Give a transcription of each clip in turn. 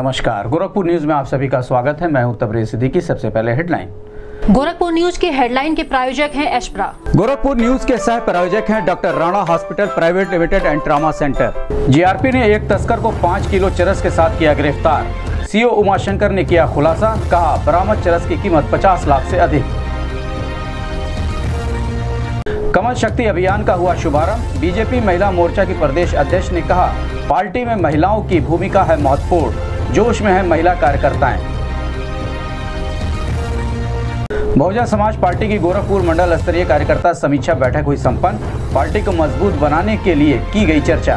नमस्कार, गोरखपुर न्यूज में आप सभी का स्वागत है। मैं हूं तबरेज़ सिद्दीकी। सबसे पहले हेडलाइन। गोरखपुर न्यूज के हेडलाइन के प्रायोजक हैं एस्प्रा। गोरखपुर न्यूज के सह प्रायोजक हैं doctor Rana hospital private limited and trauma centre. GRP ने एक तस्कर को 5 किलो चरस के साथ किया गिरफ्तार। सीओ उमाशंकर ने किया खुलासा, कहा बरामद चरस की कीमत 50 लाख से अधिक। कमल शक्ति अभियान का हुआ शुभारंभ। बीजेपी महिला मोर्चा की प्रदेश अध्यक्ष ने कहा, पार्टी में महिलाओं की भूमिका है महत्वपूर्ण, जोश में है महिला कार्यकर्ताएं। बहुजन समाज पार्टी की गोरखपुर मंडल स्तरीय कार्यकर्ता समीक्षा बैठक हुई संपन्न। पार्टी को मजबूत बनाने के लिए की गई चर्चा।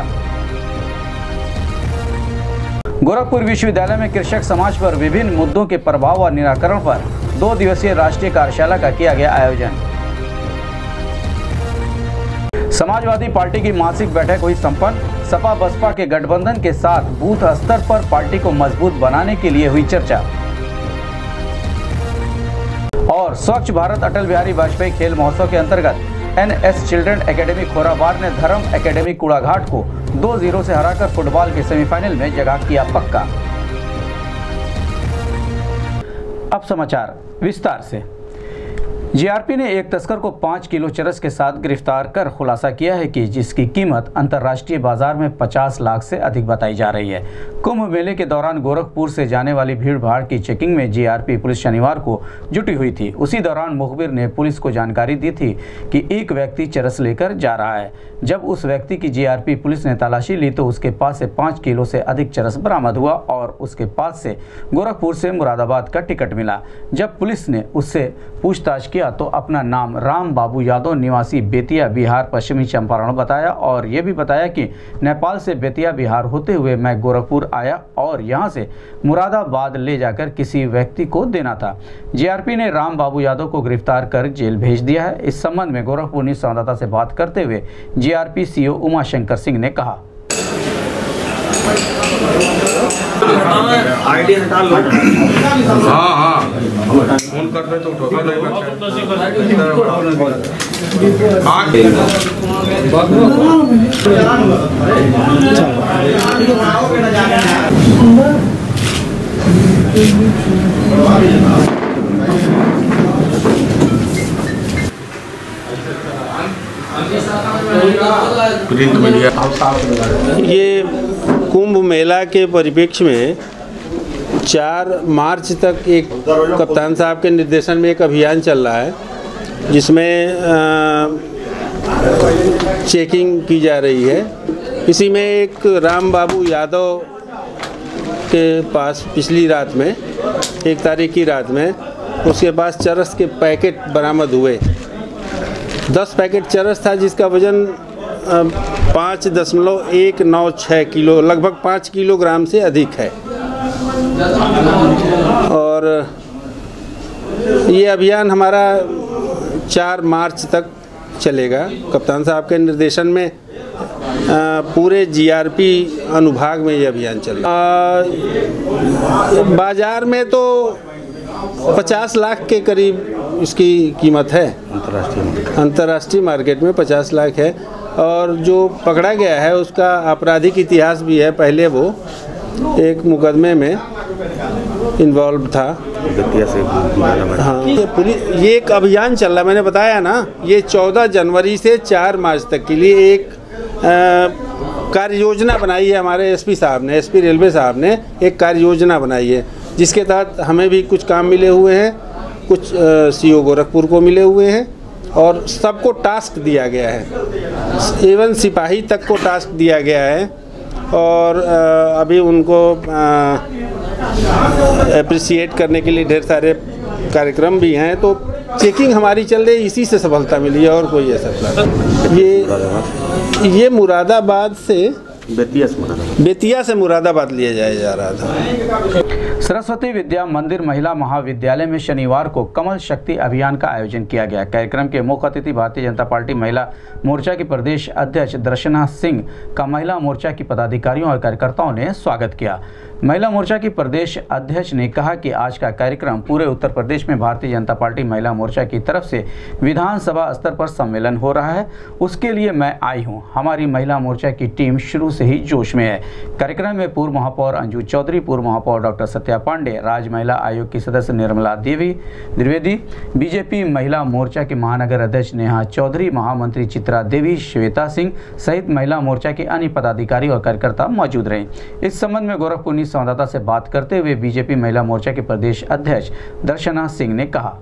गोरखपुर विश्वविद्यालय में कृषक समाज पर विभिन्न मुद्दों के प्रभाव और निराकरण पर 2 दिवसीय राष्ट्रीय कार्यशाला का किया गया आयोजन। समाजवादी पार्टी की मासिक बैठक हुई संपन्न। सपा बसपा के गठबंधन के साथ बूथ स्तर पर पार्टी को मजबूत बनाने के लिए हुई चर्चा। और स्वच्छ भारत अटल बिहारी वाजपेयी खेल महोत्सव के अंतर्गत एनएस चिल्ड्रन एकेडमी खोराबार ने धर्म एकेडमी कूड़ाघाट को 2-0 से हराकर फुटबॉल के सेमीफाइनल में जगह किया पक्का। अब समाचार विस्तार से। जीआरपी ने एक तस्कर को 5 किलो चरस के साथ गिरफ्तार कर खुलासा किया है कि जिसकी कीमत अंतर्राष्ट्रीय बाजार में 50 लाख से अधिक बताई जा रही है। कुंभ मेले के दौरान गोरखपुर से जाने वाली भीड़ भाड़ की चेकिंग में जीआरपी पुलिस शनिवार को जुटी हुई थी। उसी दौरान मुखबिर ने पुलिस को जानकारी दी थी कि एक व्यक्ति चरस लेकर जा रहा है। जब उस व्यक्ति की जीआरपी पुलिस ने तलाशी ली तो उसके पास से 5 किलो से अधिक चरस बरामद हुआ और उसके पास से गोरखपुर से मुरादाबाद का टिकट मिला। जब पुलिस ने उससे पूछताछ किया तो अपना नाम राम बाबू यादव निवासी बेतिया बिहार पश्चिमी चंपारण बताया और ये भी बताया कि नेपाल से बेतिया बिहार होते हुए मैं गोरखपुर आया और यहां से मुरादाबाद ले जाकर किसी व्यक्ति को देना था। जीआरपी ने राम बाबू यादव को गिरफ्तार कर जेल भेज दिया है। इस संबंध में गोरखपुर न्यूज संवाददाता से बात करते हुए जीआरपी सीओ उमाशंकर सिंह ने कहा, आईडी हटा लो। हाँ फोन कर दे तो उठो नहीं प्रिंट मीडिया। ये कुंभ मेला के परिप्रेक्ष्य में 4 मार्च तक एक कप्तान साहब के निर्देशन में एक अभियान चल रहा है जिसमें चेकिंग की जा रही है। इसी में एक राम बाबू यादव के पास पिछली रात में 1 तारीख की रात में उसके पास चरस के पैकेट बरामद हुए। 10 पैकेट चरस था जिसका वजन 5.196 किलो, लगभग 5 किलोग्राम से अधिक है। और ये अभियान हमारा 4 मार्च तक चलेगा। कप्तान साहब के निर्देशन में पूरे जीआरपी अनुभाग में ये अभियान चल रहा है। बाजार में तो 50 लाख के करीब इसकी कीमत है। अंतर्राष्ट्रीय मार्केट में 50 लाख है और जो पकड़ा गया है उसका आपराधिक इतिहास भी है। पहले वो एक मुकदमे में इन्वॉल्व था। हाँ, ये एक अभियान चल रहा है, मैंने बताया ना। ये 14 जनवरी से 4 मार्च तक के लिए एक कार्य योजना बनाई है हमारे एसपी साहब ने, एसपी रेलवे साहब ने एक कार्य योजना बनाई है जिसके तहत हमें भी कुछ काम मिले हुए हैं, कुछ सीओ गोरखपुर को मिले हुए हैं और सबको टास्क दिया गया है। एवं सिपाही तक को टास्क दिया गया है और अभी उनको अप्रिशिएट करने के लिए ढेर सारे कार्यक्रम भी हैं। तो चेकिंग हमारी चल रही, इसी से सफलता मिली है और कोई ऐसा ये मुरादाबाद से बेतिया से मुरादाबाद लिया जाया जा रहा था। सरस्वती विद्या मंदिर महिला महाविद्यालय में शनिवार को कमल शक्ति अभियान का आयोजन किया गया। कार्यक्रम के मुख्य अतिथि भारतीय जनता पार्टी महिला मोर्चा की प्रदेश अध्यक्ष दर्शना सिंह का महिला मोर्चा की पदाधिकारियों और कार्यकर्ताओं ने स्वागत किया। महिला मोर्चा की प्रदेश अध्यक्ष ने कहा कि आज का कार्यक्रम पूरे उत्तर प्रदेश में भारतीय जनता पार्टी महिला मोर्चा की तरफ से विधानसभा स्तर पर सम्मेलन हो रहा है, उसके लिए मैं आई हूं। हमारी महिला मोर्चा की टीम शुरू से ही जोश में है। कार्यक्रम में पूर्व महापौर अंजू चौधरी, पूर्व महापौर डॉक्टर सत्या पांडे, राज्य महिला आयोग की सदस्य निर्मला द्विवेदी, बीजेपी महिला मोर्चा के महानगर अध्यक्ष नेहा चौधरी, महामंत्री चित्रा देवी, श्वेता सिंह सहित महिला मोर्चा के अन्य पदाधिकारी और कार्यकर्ता मौजूद रहे। इस संबंध में गोरखपुर संवाददाता से बात करते हुए बीजेपी महिला मोर्चा के प्रदेश अध्यक्ष दर्शना सिंह ने कहा,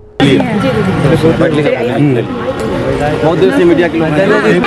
बहुत देर से मीडिया के लोग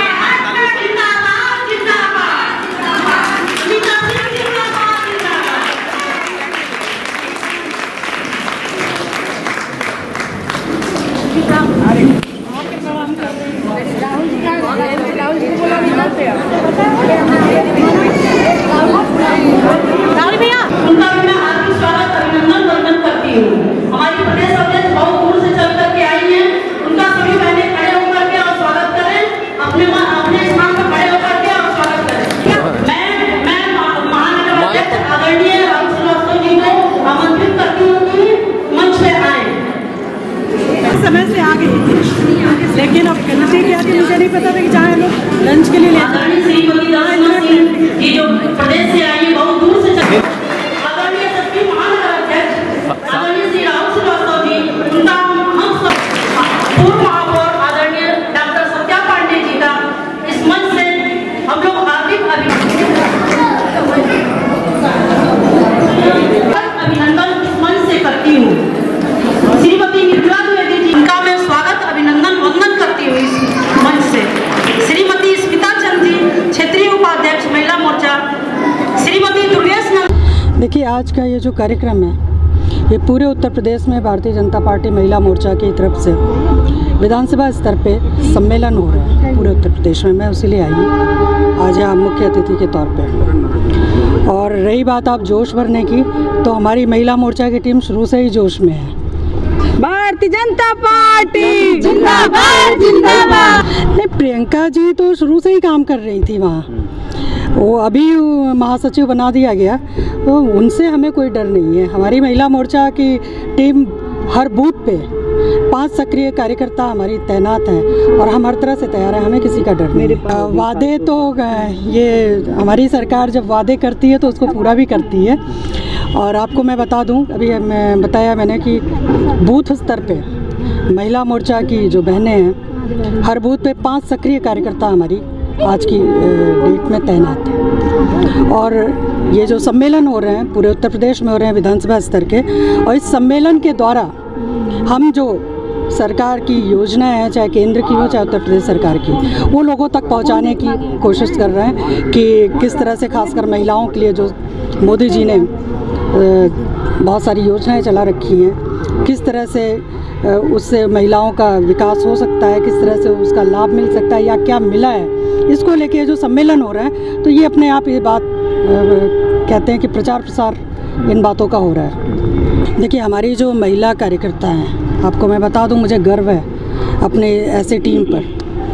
समय से आ गई थी, लेकिन अब गलती क्या थी मुझे नहीं पता था कि जहाँ लोग लंच के लिए ले जो प्रदेश से आई बहुत दूर से आदरणीय सचिव महानगर अध्यक्ष आदरणीय श्री राहुल श्रीवास्तव जी, उनका हम सब पूर्व महापौर आदरणीय डॉक्टर सत्या पांडे जी का इस मंच से हम लोग हार्दिक अभिनंदन इस मंच से करती हूँ। श्रीमती निर्मला द्विवेदी जी का मैं स्वागत अभिनंदन वंदन करती हूँ इस मंच से। श्रीमती स्मिता चंद जी, क्षेत्रीय उपाध्यक्ष महिला मोर्चा, श्रीमती दुर्गेश। देखिए, आज का ये जो कार्यक्रम है ये पूरे उत्तर प्रदेश में भारतीय जनता पार्टी महिला मोर्चा की तरफ से विधानसभा स्तर पे सम्मेलन हो रहा है पूरे उत्तर प्रदेश में। मैं उसी लिए आई हूँ आज यहाँ मुख्य अतिथि के तौर पे। और रही बात आप जोश भरने की, तो हमारी महिला मोर्चा की टीम शुरू से ही जोश में है। भारतीय जनता पार्टी जिंदाबाद जिंदाबाद। नहीं, प्रियंका जी तो शुरू से ही काम कर रही थी वहाँ, वो अभी महासचिव बना दिया गया, तो उनसे हमें कोई डर नहीं है। हमारी महिला मोर्चा की टीम हर बूथ पे 5 सक्रिय कार्यकर्ता हमारी तैनात हैं और हम हर तरह से तैयार हैं, हमें किसी का डर नहीं। वादे तो ये हमारी सरकार जब वादे करती है तो उसको पूरा भी करती है। और आपको मैं बता दूं, अभी बताया मैंने कि बूथ स्तर पे महिला मोर्चा की जो बहनें हैं हर बूथ पे 5 सक्रिय कार्यकर्ता हमारी आज की डेट में तैनात हैं। और ये जो सम्मेलन हो रहे हैं पूरे उत्तर प्रदेश में हो रहे हैं विधानसभा स्तर के, और इस सम्मेलन के द्वारा हम जो सरकार की योजनाएं हैं, चाहे केंद्र की हो चाहे उत्तर प्रदेश सरकार की, वो लोगों तक पहुंचाने की कोशिश कर रहे हैं कि किस तरह से खासकर महिलाओं के लिए जो मोदी जी ने बहुत सारी योजनाएं चला रखी हैं, किस तरह से उससे महिलाओं का विकास हो सकता है, किस तरह से उसका लाभ मिल सकता है या क्या मिला है, इसको लेके जो सम्मेलन हो रहा है तो ये अपने आप ये बात कहते हैं कि प्रचार प्रसार इन बातों का हो रहा है। देखिए, हमारी जो महिला कार्यकर्ता हैं, आपको मैं बता दूं, मुझे गर्व है अपने ऐसे टीम पर।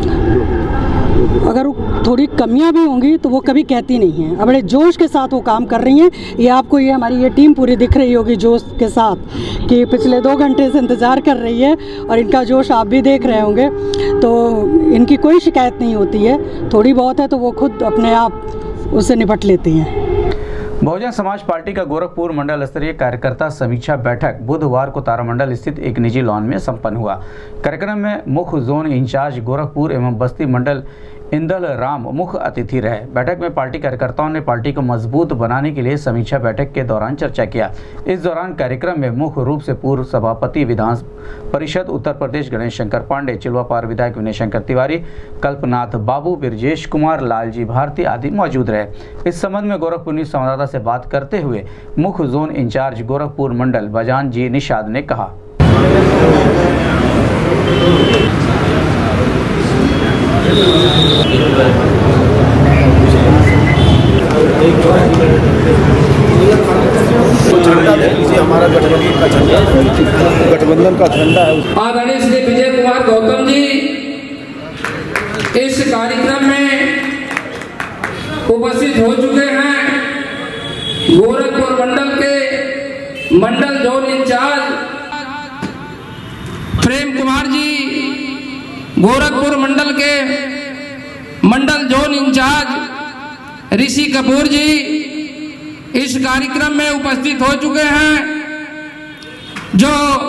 अगर थोड़ी कमियां भी होंगी तो वो कभी कहती नहीं हैं, बड़े जोश के साथ वो काम कर रही हैं। ये आपको ये हमारी ये टीम पूरी दिख रही होगी जोश के साथ कि पिछले 2 घंटे से इंतज़ार कर रही है और इनका जोश आप भी देख रहे होंगे। तो इनकी कोई शिकायत नहीं होती है, थोड़ी बहुत है तो वो खुद अपने आप उससे निपट लेती हैं। बहुजन समाज पार्टी का गोरखपुर मंडल स्तरीय कार्यकर्ता समीक्षा बैठक बुधवार को तारामंडल स्थित एक निजी लॉन में संपन्न हुआ। कार्यक्रम में मुख्य जोन इंचार्ज गोरखपुर एवं बस्ती मंडल इंदल राम मुख्य अतिथि रहे। बैठक में पार्टी कार्यकर्ताओं ने पार्टी को मजबूत बनाने के लिए समीक्षा बैठक के दौरान चर्चा किया। इस दौरान कार्यक्रम में मुख्य रूप से पूर्व सभापति विधान परिषद उत्तर प्रदेश गणेश शंकर पांडे, चिलवापार विधायक विनय शंकर तिवारी, कल्पनाथ बाबू, ब्रजेश कुमार, लालजी भारती आदि मौजूद रहे। इस संबंध में गोरखपुर न्यूज संवाददाता से बात करते हुए मुख्य जोन इंचार्ज गोरखपुर मंडल बजान जी निषाद ने कहा, हमारा गठबंधन का झंडा है। आदरणीय श्री विजय कुमार गौतम जी इस कार्यक्रम में उपस्थित हो चुके हैं। गोरखपुर मंडल के मंडल जोन इंचार्ज प्रेम कुमार जी, गोरखपुर मंडल के मंडल जोन इंचार्ज ऋषि कपूर जी इस कार्यक्रम में उपस्थित हो चुके हैं। जो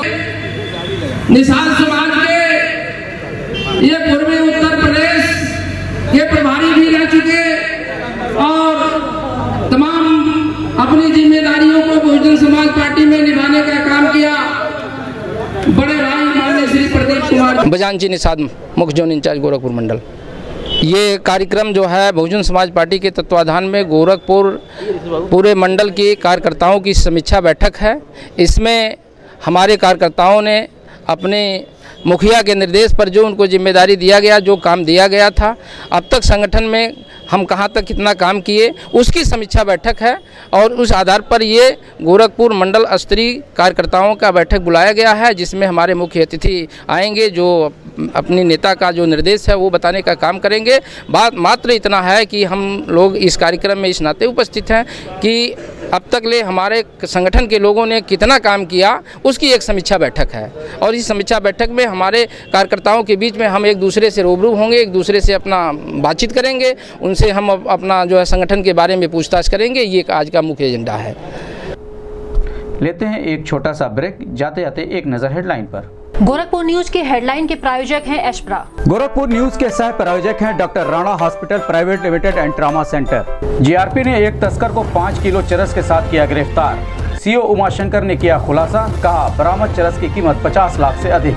निषाद समाज के ये पूर्वी उत्तर प्रदेश के प्रभारी भी रह चुके और तमाम अपनी जिम्मेदारियों को बहुजन समाज पार्टी में निभाने का काम किया बड़े भाई माननीय श्री प्रदीप कुमार बजान जी, निषाद मुख्य जोन इंचार्ज गोरखपुर मंडल। ये कार्यक्रम जो है बहुजन समाज पार्टी के तत्वाधान में गोरखपुर पूरे मंडल के कार्यकर्ताओं की समीक्षा बैठक है। इसमें हमारे कार्यकर्ताओं ने अपने मुखिया के निर्देश पर जो उनको जिम्मेदारी दिया गया, जो काम दिया गया था, अब तक संगठन में हम कहाँ तक कितना काम किए, उसकी समीक्षा बैठक है और उस आधार पर ये गोरखपुर मंडल स्तरीय कार्यकर्ताओं का बैठक बुलाया गया है, जिसमें हमारे मुख्य अतिथि आएंगे जो अपनी नेता का जो निर्देश है वो बताने का काम करेंगे। बात मात्र इतना है कि हम लोग इस कार्यक्रम में इस नाते उपस्थित हैं कि अब तक ले हमारे संगठन के लोगों ने कितना काम किया उसकी एक समीक्षा बैठक है और इस समीक्षा बैठक में हमारे कार्यकर्ताओं के बीच में हम एक दूसरे से रूबरू होंगे, एक दूसरे से अपना बातचीत करेंगे, उनसे हम अपना जो है संगठन के बारे में पूछताछ करेंगे। ये आज का मुख्य एजेंडा है। लेते हैं एक छोटा सा ब्रेक, जाते जाते एक नज़र हेडलाइन पर। गोरखपुर न्यूज के हेडलाइन के प्रायोजक हैं एशप्रा। गोरखपुर न्यूज के सह प्रायोजक हैं doctor Rana hospital private limited and trauma centre. GRP ने एक तस्कर को 5 किलो चरस के साथ किया गिरफ्तार। सीओ उमाशंकर ने किया खुलासा, कहा बरामद चरस की कीमत 50 लाख से अधिक।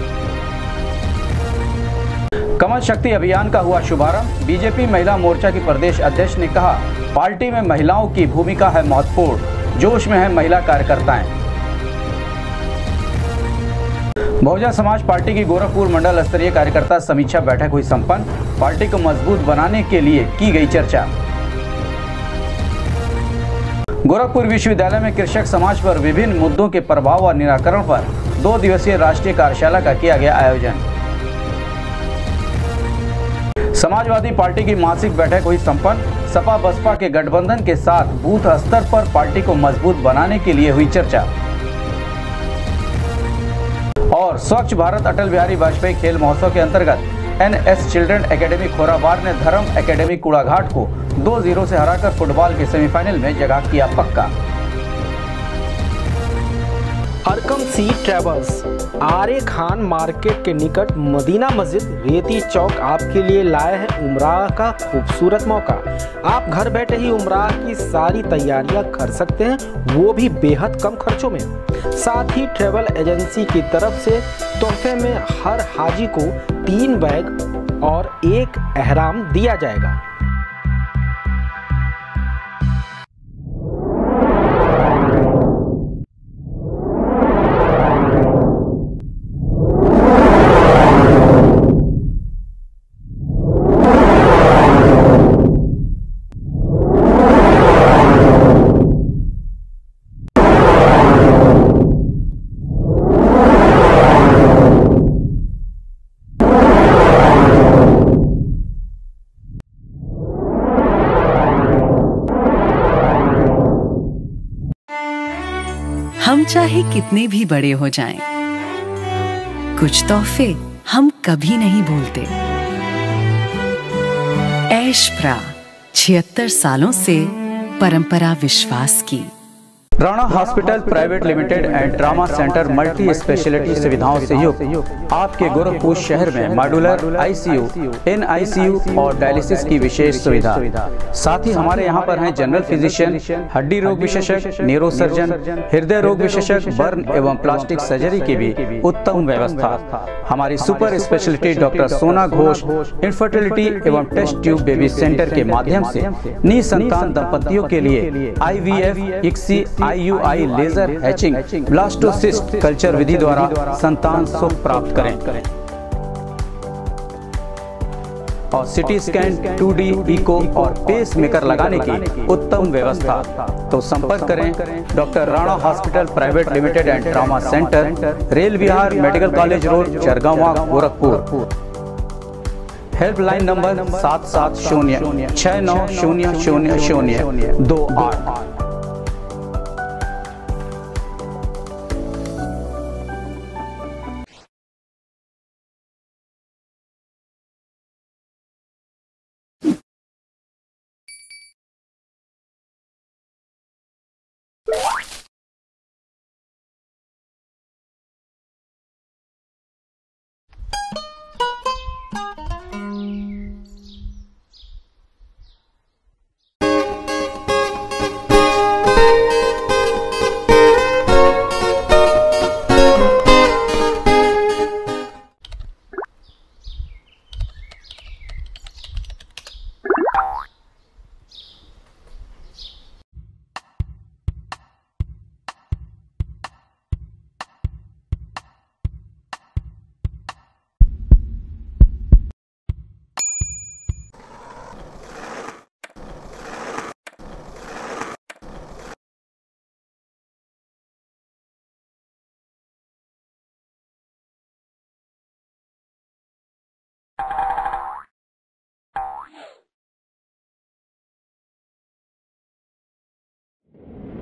कमल शक्ति अभियान का हुआ शुभारंभ। बीजेपी महिला मोर्चा की प्रदेश अध्यक्ष ने कहा, पार्टी में महिलाओं की भूमिका है महत्वपूर्ण, जोश में है महिला कार्यकर्ताएं। बहुजन समाज पार्टी की गोरखपुर मंडल स्तरीय कार्यकर्ता समीक्षा बैठक हुई संपन्न। पार्टी को मजबूत बनाने के लिए की गई चर्चा। गोरखपुर विश्वविद्यालय में कृषक समाज पर विभिन्न मुद्दों के प्रभाव और निराकरण पर 2 दिवसीय राष्ट्रीय कार्यशाला का किया गया आयोजन। समाजवादी पार्टी की मासिक बैठक हुई संपन्न। सपा बसपा के गठबंधन के साथ बूथ स्तर पर पार्टी को मजबूत बनाने के लिए हुई चर्चा। और स्वच्छ भारत अटल बिहारी वाजपेयी खेल महोत्सव के अंतर्गत एनएस चिल्ड्रन एकेडमी खोराबार ने धर्म एकेडमी कूड़ाघाट को 2-0 से हराकर फुटबॉल के सेमीफाइनल में जगह किया पक्का। अरकम सी ट्रेवल्स आरे खान मार्केट के निकट मदीना मस्जिद रेती चौक आपके लिए लाए हैं उम्राह का खूबसूरत मौका। आप घर बैठे ही उम्राह की सारी तैयारियां कर सकते हैं, वो भी बेहद कम खर्चों में। साथ ही ट्रेवल एजेंसी की तरफ से तोहफे में हर हाजी को 3 बैग और 1 एहराम दिया जाएगा। हम चाहे कितने भी बड़े हो जाएं, कुछ तोहफे हम कभी नहीं भूलते। एशप्रा 76 सालों से परंपरा विश्वास की। Rana hospital private limited and trauma centre multi speciality सुविधाओं से युक्त आपके गोरखपुर शहर में मॉड्यूलर आईसीयू, एनआईसीयू और डायलिसिस की विशेष सुविधा। साथ ही हमारे यहाँ पर हैं जनरल फिजिशियन, हड्डी रोग विशेषज्ञ, न्यूरोसर्जन, हृदय रोग विशेषज्ञ, बर्न एवं प्लास्टिक सर्जरी की भी उत्तम व्यवस्था। हमारी super speciality doctor Sona Ghosh infertility एवं टेस्ट ट्यूब बेबी सेंटर के माध्यम से निसंतान दंपतियों के लिए IVF, ICSI, IUI, laser hatching, blastocyst culture विधि द्वारा संतान सुख प्राप्त करें और सिटी स्कैन, 2D इको और पेस मेकर लगाने की उत्तम व्यवस्था। तो संपर्क करें doctor Rana hospital private limited and trauma centre, Rail Vihar, medical college road, Chargawan, Gorakhpur. Helpline number 7706900028।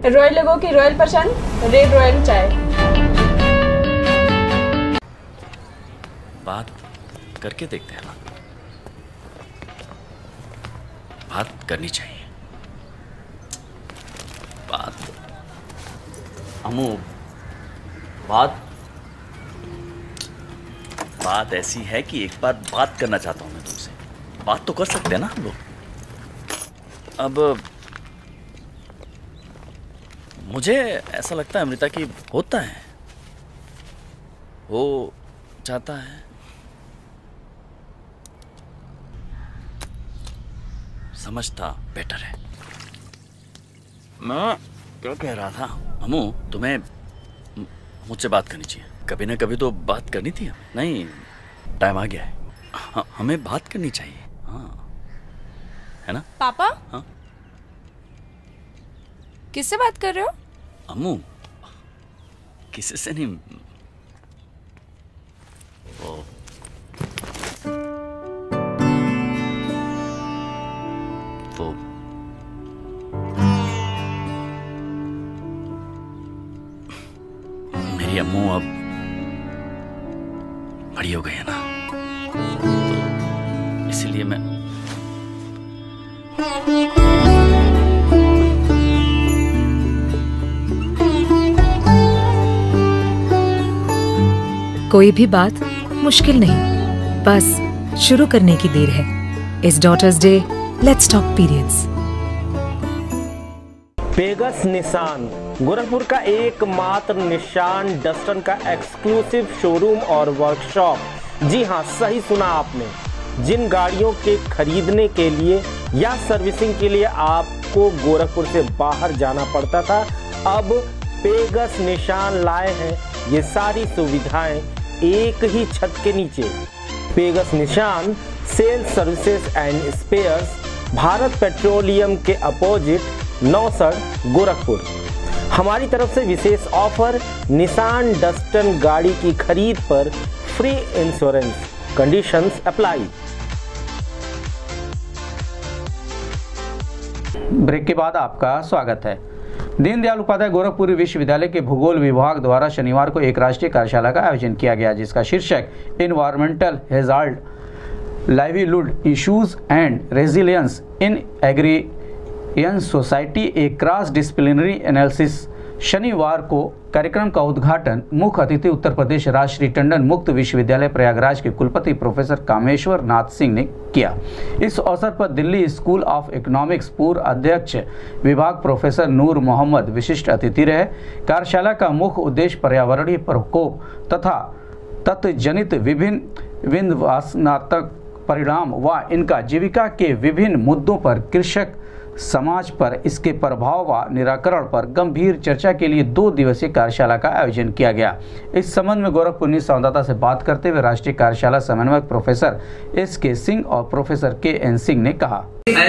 Royal लोगों की रॉयल पसंद, रेड रॉयल चाय। बात करके देखते हैं ना, बात करनी चाहिए। बात अमू, बात ऐसी है कि एक बार बात करना चाहता हूं मैं तुमसे। बात तो कर सकते हैं ना हम लोग। अब मुझे ऐसा लगता है अमृता कि होता है, हो जाता है। समझता बेटर है। मैं क्या कह रहा था, अमू तुम्हें मुझसे बात करनी चाहिए। कभी ना कभी तो बात करनी थी। नहीं, टाइम आ गया है। हमें बात करनी चाहिए। हाँ, है ना पापा? हाँ? किससे बात कर रहे हो? अम्मू, किसी से नहीं। ओ, तो मेरी अम्मू अब बड़ी हो गई है ना, तो इसीलिए मैं कोई भी बात मुश्किल नहीं, बस शुरू करने की देर है। इस daughters day let's talk periods. Pegas Nissan Gorakhpur का एकमात्र निशान डस्टन का एक्सक्लूसिव शोरूम और वर्कशॉप। जी हाँ, सही सुना आपने। जिन गाड़ियों के खरीदने के लिए या सर्विसिंग के लिए आपको गोरखपुर से बाहर जाना पड़ता था, अब पेगस निशान लाए हैं ये सारी सुविधाएं एक ही छत के नीचे। Pegas Nissan sales services and spares, Bharat Petroleum के अपोजिट नौसड़ गोरखपुर। हमारी तरफ से विशेष ऑफर, निशान डस्टन गाड़ी की खरीद पर free insurance, conditions apply. Break के बाद आपका स्वागत है। दीनदयाल उपाध्याय गोरखपुर विश्वविद्यालय के भूगोल विभाग द्वारा शनिवार को एक राष्ट्रीय कार्यशाला का आयोजन किया गया, जिसका शीर्षक environmental hazard, livelihood issues and resilience in agrarian society, a cross disciplinary analysis. शनिवार को कार्यक्रम का उद्घाटन मुख्य अतिथि उत्तर प्रदेश राजश्री टंडन मुक्त विश्वविद्यालय प्रयागराज के कुलपति प्रोफेसर कामेश्वर नाथ सिंह ने किया। इस अवसर पर दिल्ली स्कूल ऑफ इकोनॉमिक्स पूर्व अध्यक्ष विभाग प्रोफेसर नूर मोहम्मद विशिष्ट अतिथि रहे। कार्यशाला का मुख्य उद्देश्य पर्यावरणीय प्रकोप तथा तत्जनित विभिन्न विध्वंसात्मक परिणाम व इनका जीविका के विभिन्न मुद्दों पर कृषक समाज पर इसके प्रभाव व निराकरण पर गंभीर चर्चा के लिए 2 दिवसीय कार्यशाला का आयोजन किया गया। इस संबंध में गोरखपुर संवाददाता से बात करते हुए राष्ट्रीय कार्यशाला समन्वयक प्रोफेसर SK सिंह और प्रोफेसर KN सिंह ने कहा,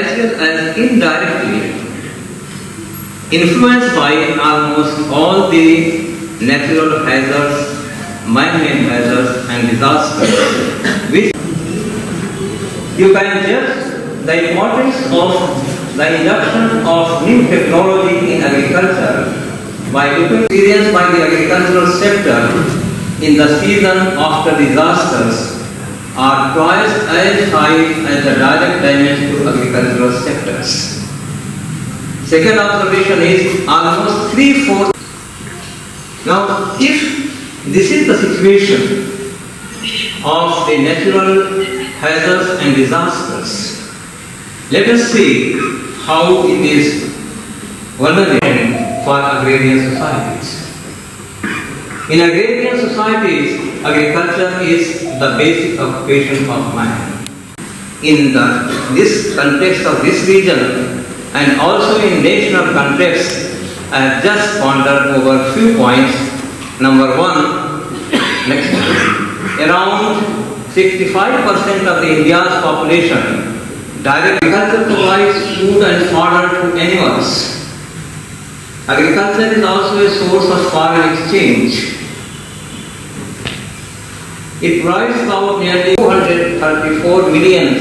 influenced by almost all the natural hazards, man-made hazards and disasters, which you can judge the importance of the induction of new technology in agriculture by looking experienced by the agricultural sector in the season after disasters are twice as high as the direct damage to agricultural sectors. Second observation is almost 3/4. Now, if this is the situation of the natural hazards and disasters, let us see how it is vulnerable for agrarian societies. In agrarian societies, agriculture is the basic occupation of man. In this context of this region and also in national context, I have just pondered over few points. Number one, next, around 65% of the India's population direct agriculture provides food and fodder to animals. Agriculture is also a source of foreign exchange. It provides about nearly 234 millions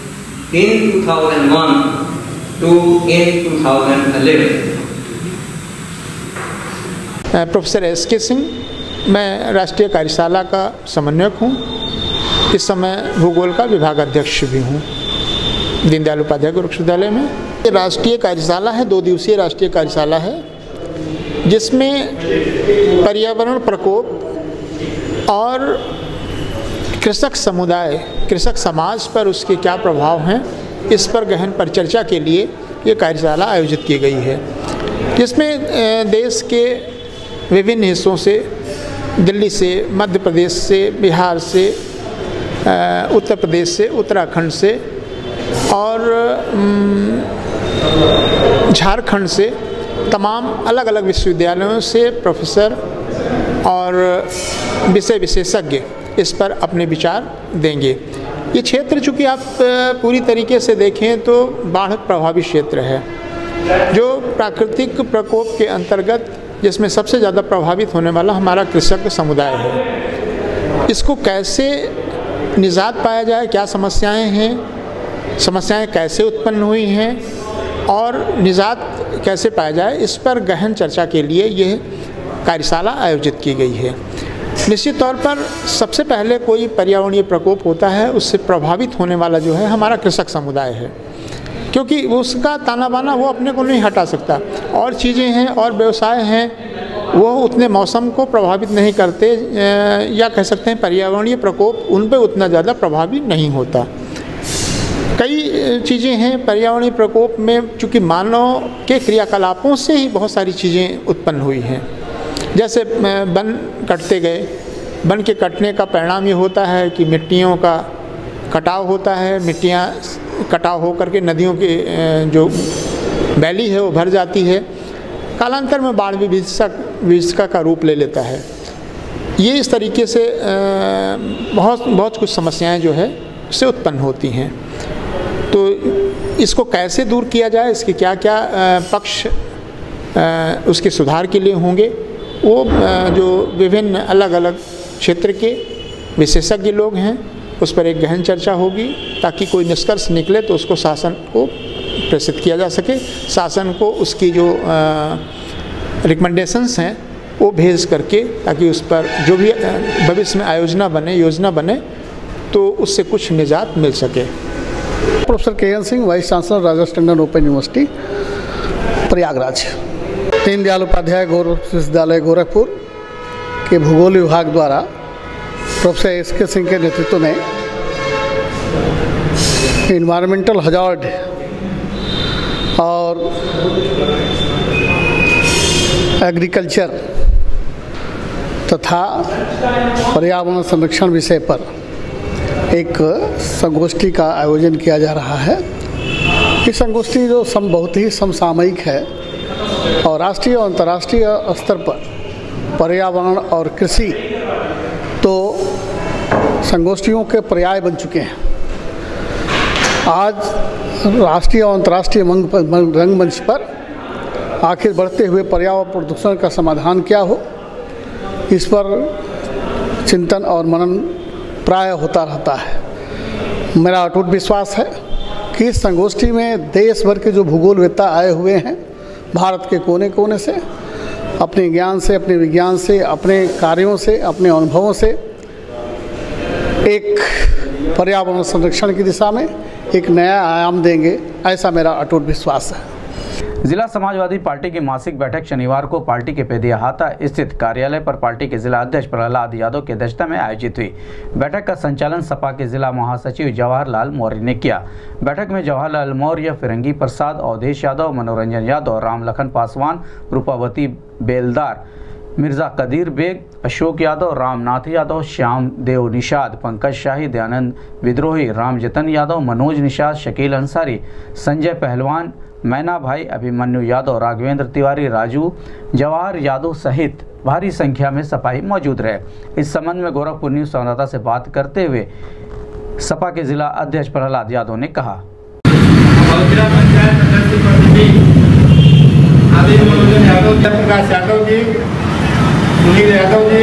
in 2001 to in 2011. Professor S K. Singh, मैं राष्ट्रीय कार्यशाला का समन्वयक हूँ। इस समय भूगोल का विभागाध्यक्ष भी हूँ दीनदयाल उपाध्याय गुरु विश्वविद्यालय में। ये राष्ट्रीय कार्यशाला है, 2 दिवसीय राष्ट्रीय कार्यशाला है, जिसमें पर्यावरण प्रकोप और कृषक समुदाय, कृषक समाज पर उसके क्या प्रभाव हैं, इस पर गहन परिचर्चा के लिए ये कार्यशाला आयोजित की गई है, जिसमें देश के विभिन्न हिस्सों से, दिल्ली से, मध्य प्रदेश से, बिहार से, उत्तर प्रदेश से, उत्तराखंड से और झारखंड से तमाम अलग अलग विश्वविद्यालयों से प्रोफेसर और विषय विशेषज्ञ इस पर अपने विचार देंगे। ये क्षेत्र चूँकि आप पूरी तरीके से देखें तो बाढ़ प्रभावित क्षेत्र है, जो प्राकृतिक प्रकोप के अंतर्गत जिसमें सबसे ज़्यादा प्रभावित होने वाला हमारा कृषक समुदाय है। इसको कैसे निजात पाया जाए, क्या समस्याएं हैं, समस्याएं कैसे उत्पन्न हुई हैं और निजात कैसे पाया जाए, इस पर गहन चर्चा के लिए यह कार्यशाला आयोजित की गई है। निश्चित तौर पर सबसे पहले कोई पर्यावरणीय प्रकोप होता है, उससे प्रभावित होने वाला जो है हमारा कृषक समुदाय है, क्योंकि उसका ताना बाना वो अपने को नहीं हटा सकता। और चीज़ें हैं और व्यवसाय हैं, वो उतने मौसम को प्रभावित नहीं करते, या कह सकते हैं पर्यावरणीय प्रकोप उन पर उतना ज़्यादा प्रभावी नहीं होता। कई चीज़ें हैं पर्यावरणीय प्रकोप में, चूँकि मानव के क्रियाकलापों से ही बहुत सारी चीज़ें उत्पन्न हुई हैं। जैसे वन कटते गए, वन के कटने का परिणाम ये होता है कि मिट्टियों का कटाव होता है, मिट्टियाँ कटाव हो करके नदियों की जो वैली है वो भर जाती है, कालांतर में बाढ़ विभीषिका का रूप ले लेता है। ये इस तरीके से बहुत कुछ समस्याएं जो है उससे उत्पन्न होती हैं। तो इसको कैसे दूर किया जाए, इसके क्या क्या पक्ष उसके सुधार के लिए होंगे, वो जो विभिन्न अलग अलग क्षेत्र के विशेषज्ञ लोग हैं उस पर एक गहन चर्चा होगी, ताकि कोई निष्कर्ष निकले तो उसको शासन को प्रेषित किया जा सके, शासन को उसकी जो रिकमेंडेशंस हैं वो भेज करके, ताकि उस पर जो भी भविष्य में योजना बने तो उससे कुछ निजात मिल सके। Professor K N. Singh, vice chancellor Rajarshi Tandon open university Prayagraj. Deendayal Upadhyay गौरव विश्वविद्यालय गोरखपुर के भूगोल विभाग द्वारा प्रोफेसर एस.के. सिंह के नेतृत्व में इन्वायरमेंटल हजार्ड और एग्रीकल्चर तथा पर्यावरण संरक्षण विषय पर एक संगोष्ठी का आयोजन किया जा रहा है। ये संगोष्ठी जो बहुत ही समसामयिक है और राष्ट्रीय और अंतर्राष्ट्रीय स्तर पर पर्यावरण और कृषि तो संगोष्ठियों के पर्याय बन चुके हैं। आज राष्ट्रीय और अंतर्राष्ट्रीय रंगमंच पर आखिर बढ़ते हुए पर्यावरण प्रदूषण का समाधान क्या हो, इस पर चिंतन और मनन प्राय होता रहता है। मेरा अटूट विश्वास है कि इस संगोष्ठी में देश भर के जो भूगोलवेत्ता आए हुए हैं, भारत के कोने कोने से, अपने ज्ञान से, अपने विज्ञान से, अपने कार्यों से, अपने अनुभवों से एक पर्यावरण संरक्षण की दिशा में एक नया आयाम देंगे, ऐसा मेरा अटूट विश्वास है। जिला समाजवादी पार्टी की मासिक बैठक शनिवार को पार्टी के पेदियाहाता स्थित कार्यालय पर पार्टी के जिला अध्यक्ष प्रहलाद यादव की अध्यक्षता में आयोजित हुई। बैठक का संचालन सपा के जिला महासचिव जवाहरलाल मौर्य ने किया। बैठक में जवाहरलाल मौर्य, फिरंगी प्रसाद, अवधेश यादव, मनोरंजन यादव, रामलखन पासवान, रूपावती बेलदार, मिर्जा कदीर बेग, अशोक यादव, रामनाथ यादव, श्याम देव निषाद, पंकज शाही, दयानंद विद्रोही, रामजतन यादव, मनोज निषाद, शकील अंसारी, संजय पहलवान, मैना भाई, अभिमन्यु यादव, राघवेंद्र तिवारी, राजू जवाहर यादव सहित भारी संख्या में सपाही मौजूद रहे। इस संबंध में गोरखपुर न्यूज संवाददाता से बात करते हुए सपा के जिला अध्यक्ष प्रहलाद यादव ने कहा, मनोरंजन यादव, जयप्रकाश यादव जी, सुनील यादव जी,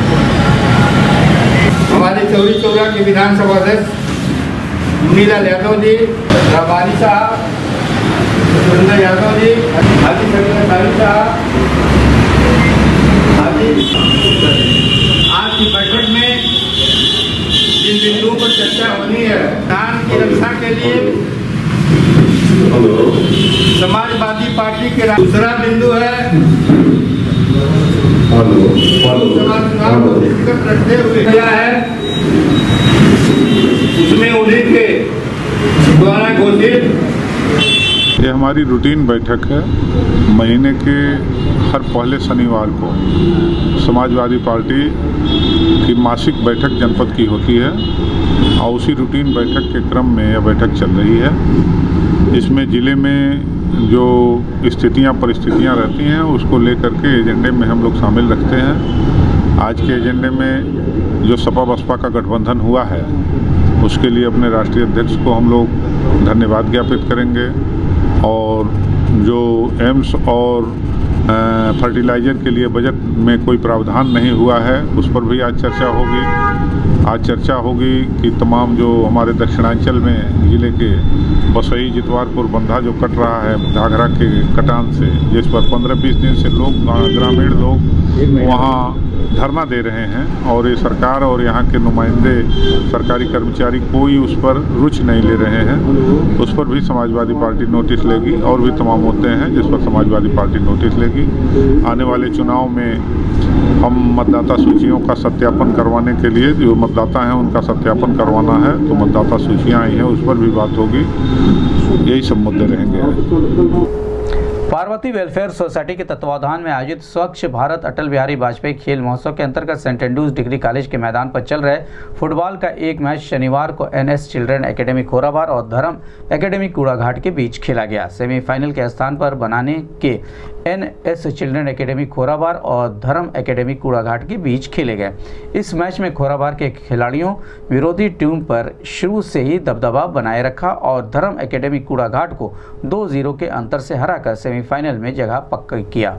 हमारे चौरी चौरा के विधानसभा अध्यक्ष मुनीलाल यादव जी, रबानी साहब, सुरेंद्र यादव जी, हाजी साहब, आज की बैठक में जिन बिंदुओं पर चर्चा होनी है, धान की रक्षा के लिए समाजवादी पार्टी के दूसरा बिंदु है चुनाव को दृष्टिगत रखते हुए क्या है, उसमें उन्हीं के द्वारा घोषित। ये हमारी रूटीन बैठक है। महीने के हर पहले शनिवार को समाजवादी पार्टी की मासिक बैठक जनपद की होती है और उसी रूटीन बैठक के क्रम में यह बैठक चल रही है। इसमें ज़िले में जो स्थितियां परिस्थितियां रहती हैं उसको लेकर के एजेंडे में हम लोग शामिल रखते हैं। आज के एजेंडे में जो सपा बसपा का गठबंधन हुआ है उसके लिए अपने राष्ट्रीय अध्यक्ष को हम लोग धन्यवाद ज्ञापित करेंगे और जो एम्स और फर्टिलाइज़र के लिए बजट में कोई प्रावधान नहीं हुआ है उस पर भी आज चर्चा होगी। आज चर्चा होगी कि तमाम जो हमारे दक्षिणांचल में ज़िले के बसई जितवारपुर बंधा जो कट रहा है घाघरा के कटान से, जिस पर 15-20 दिन से लोग ग्रामीण लोग वहाँ धरना दे रहे हैं और ये सरकार और यहाँ के नुमाइंदे सरकारी कर्मचारी कोई उस पर रुचि नहीं ले रहे हैं। उस पर भी समाजवादी पार्टी नोटिस लेगी और भी तमाम मुद्दे हैं जिस पर समाजवादी पार्टी नोटिस लेगी। आने वाले चुनाव में हम मतदाता सूचियों का सत्यापन करवाने के लिए जो मतदाता हैं उनका सत्यापन करवाना है तो मतदाता सूचियाँ आई हैं उस पर भी बात होगी। यही सब मुद्दे रहेंगे। पार्वती वेलफेयर सोसाइटी के तत्वाधान में आयोजित स्वच्छ भारत अटल बिहारी वाजपेयी खेल महोत्सव के अंतर्गत सेंट एंड्रूज डिग्री कॉलेज के मैदान पर चल रहे फुटबॉल का एक मैच शनिवार को एनएस चिल्ड्रन एकेडमी खोराबार और धर्म एकेडमी कूड़ाघाट के बीच खेला गया। सेमीफाइनल के स्थान पर बनाने के एनएस चिल्ड्रन एकेडमी खोराबार और धर्म एकेडमी कूड़ाघाट के बीच खेले गए। इस मैच में खोराबार के खिलाड़ियों विरोधी टीम पर शुरू से ही दबदबा बनाए रखा और धर्म एकेडमी कूड़ाघाट को 2-0 के अंतर से हराकर सेमीफाइनल में जगह पक्की किया।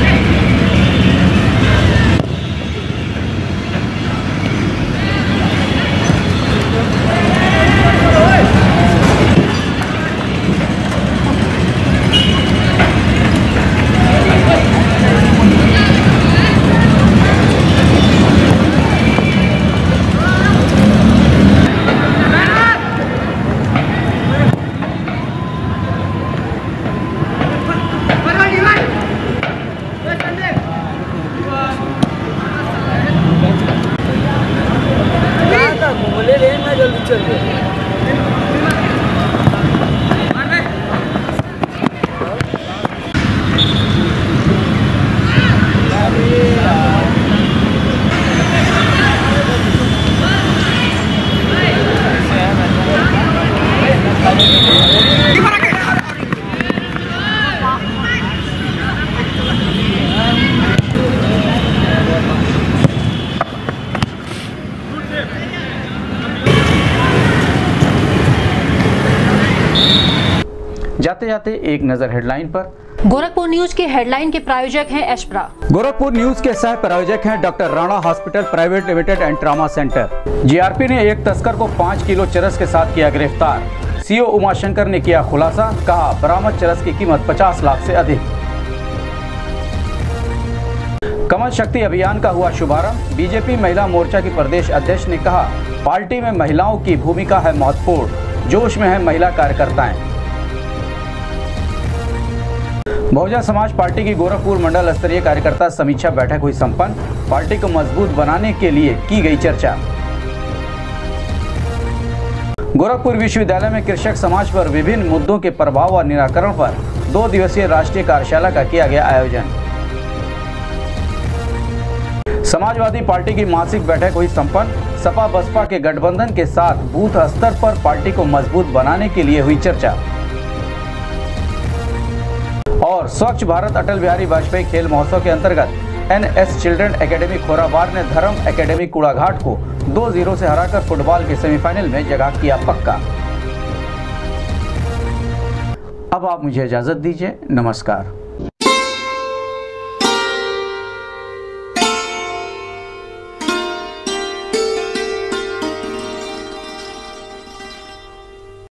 जाते जाते एक नजर हेडलाइन पर। गोरखपुर न्यूज के हेडलाइन के प्रायोजक हैं एशप्रा। गोरखपुर न्यूज के सह प्रायोजक हैं doctor Rana hospital private limited and trauma centre. GRP ने एक तस्कर को 5 किलो चरस के साथ किया गिरफ्तार। सीओ उमाशंकर ने किया खुलासा, कहा बरामद चरस की कीमत 50 लाख से अधिक। कमल शक्ति अभियान का हुआ शुभारंभ। बीजेपी महिला मोर्चा की प्रदेश अध्यक्ष ने कहा पार्टी में महिलाओं की भूमिका है महत्वपूर्ण, जोश में है महिला कार्यकर्ताएं। बहुजन समाज पार्टी की गोरखपुर मंडल स्तरीय कार्यकर्ता समीक्षा बैठक हुई संपन्न। पार्टी को मजबूत बनाने के लिए की गई चर्चा। गोरखपुर विश्वविद्यालय में कृषक समाज पर विभिन्न मुद्दों के प्रभाव और निराकरण पर 2 दिवसीय राष्ट्रीय कार्यशाला का किया गया आयोजन। समाजवादी पार्टी की मासिक बैठक हुई संपन्न। सपा बसपा के गठबंधन के साथ बूथ स्तर पर पार्टी को मजबूत बनाने के लिए हुई चर्चा। और स्वच्छ भारत अटल बिहारी वाजपेयी खेल महोत्सव के अंतर्गत एनएस चिल्ड्रन एकेडमी खोराबार ने धर्म एकेडमी कूड़ाघाट को 2-0 से हराकर फुटबॉल के सेमीफाइनल में जगह किया पक्का। अब आप मुझे इजाजत दीजिए, नमस्कार।